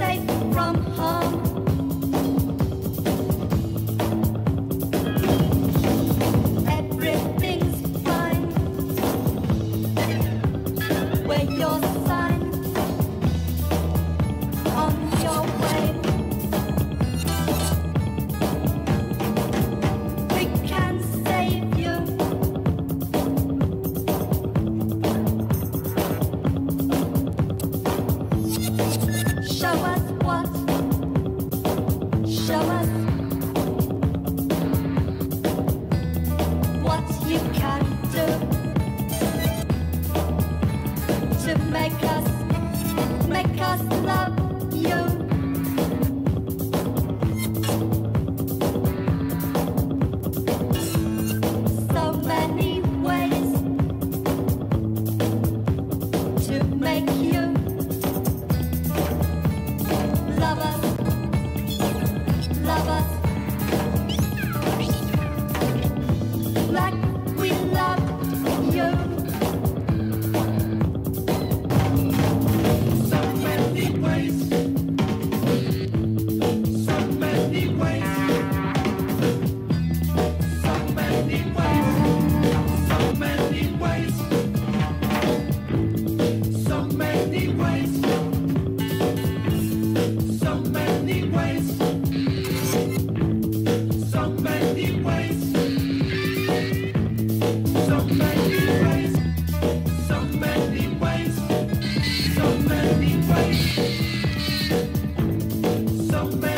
safe from harm. Everything's fine where your sign on your way. We can save you. Show us what? Show us what you can do to make us love you. So many ways to make you love us, love us, like we love you. So many ways. So many ways. So many ways. So many ways. So many ways. So many ways. So many ways. So many ways. So many ways. So many ways. So many